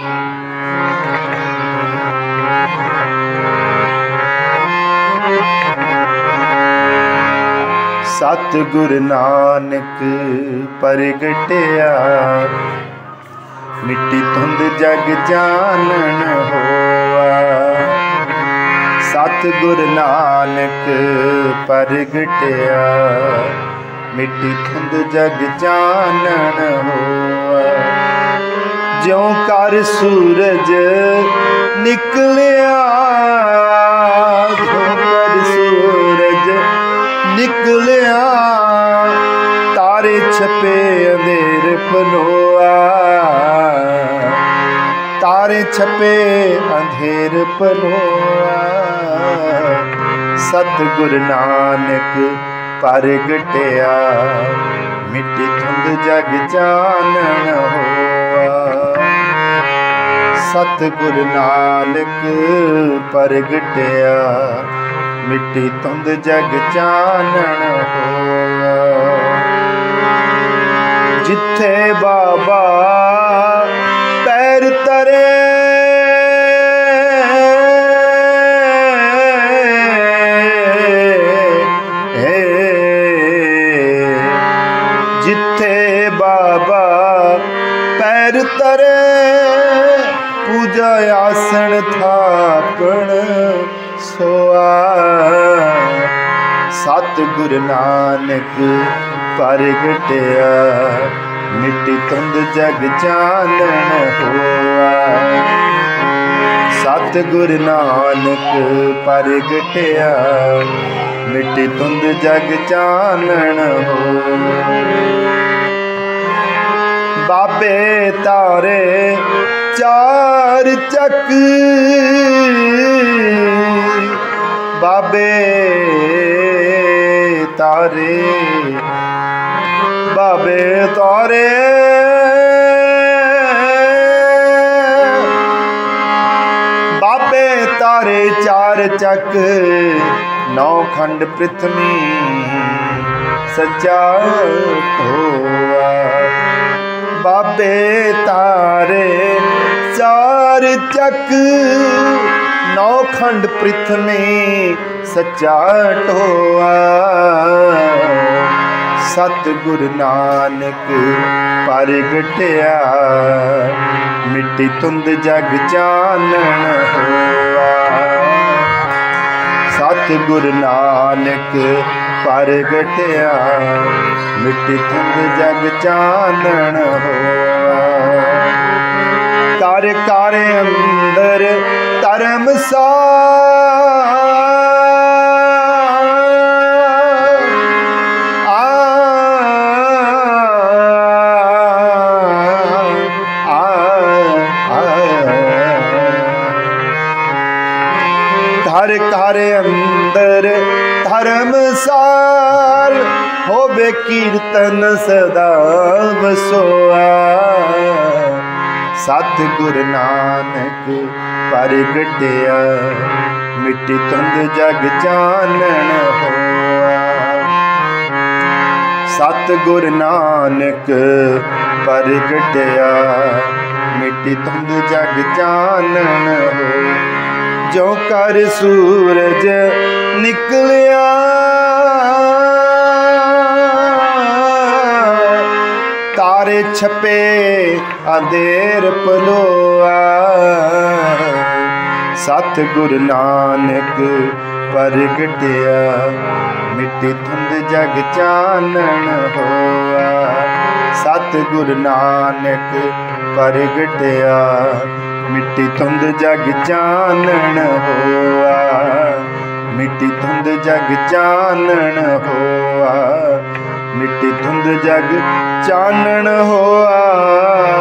सतगुर नानक परगटिया, मिट्टी धुंध जग जानन होआ। सतगुर नानक परगटिया, मिट्टी धुंध जग जानन होआ। ज्यों कर सूरज निकलिया, ज्यों कर सूरज निकलिया, तारे छपे अंधेर पलोआ। तारे छपे अंधेर पलोआ। सतगुर नानक परगटिया, मिट्टी धुंध जग जानन होआ। सतगुर नानक परगटिया, मिट्टी धुंध जग जानन होआ। जिथे बाबा पैर तरे, जिथे बाबा पैर तरे, पूजा आसन थापण सोआ। सतगुर नानक परगटिया, मिट्टी धुंध जग जानन होआ। सतगुर नानक परगटिया, मिट्टी धुंध जग जानन होआ। बाबे तारे चार चक, बाबे तारे, बाबे तारे, बाबे तारे चार चक, नौ खंड पृथ्वी सच्चा होआ। बाबे तारे चार चक, नौ खंड पृथ्वी सच्चा टोआ। सतगुर नानक परगटिया, मिट्टी धुंध जग जानन होआ। सतगुर नानक परगटिया, मिट्टी धुंध जग जानन होआ। कर कर अंदर धर्मसाल, घर घर अंदर धर्मसाल, होवे कीर्तन सदा बसोआ। सतगुर नानक परगटिया, मिट्टी धुंध जग जानन होआ। सतगुर नानक परगटिया, मिट्टी धुंध जग जानन होआ। ज्यों कर सूरज निकलिया, तारे छपे अंधेर पलोआ। सतगुर नानक परगटिया, मिट्टी धुंध जग जानन होआ। सतगुर नानक परगटिया, मिट्टी धुंध जग जानन होआ। मिट्टी धुंध जग जानन होआ। मिट्टी धुंध जग चानन होआ।